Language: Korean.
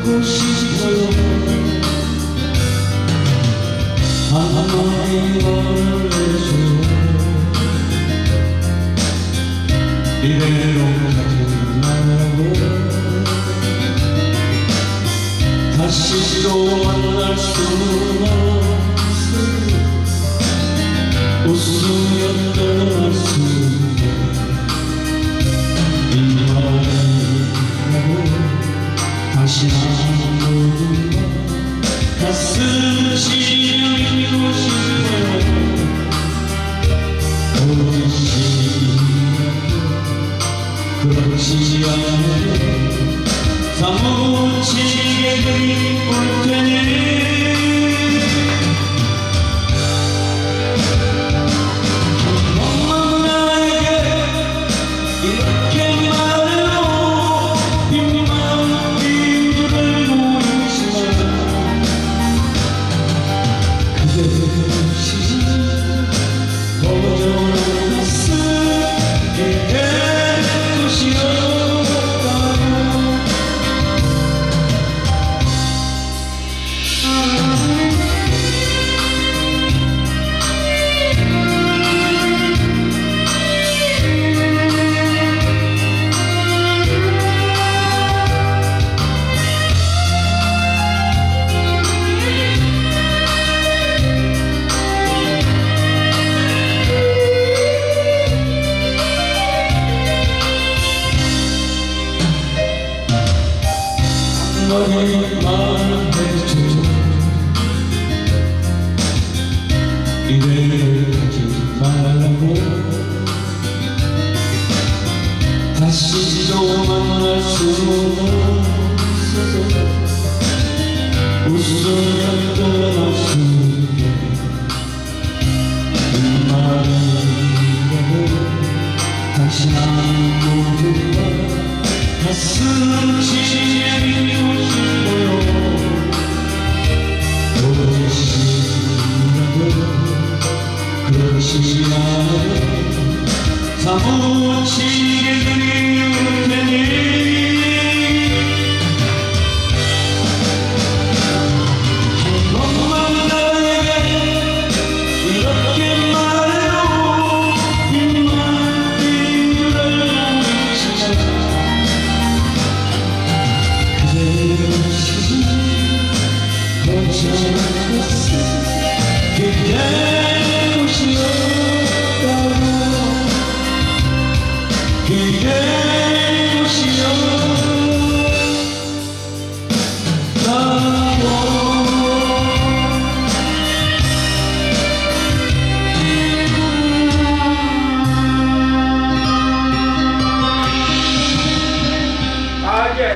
묻고 싶어요. 한마디 말을 해줘요. 이대로 가지 말고 다시 또 만날 수는 없어. 웃으며 떠날 수 이 말을 다시 한번 가슴을 지우고 싶어요. 그렇지 않아도 사무치게 그리울 테니 엄마는 나에게 이렇게 말해요. 빈만 빈줄을 모르지만 그대 없이 거절한 가슴이 될 것이요. 너의 말을 해줘. 이대로 가지 말라고 다시 또 만날 수 없어서 웃음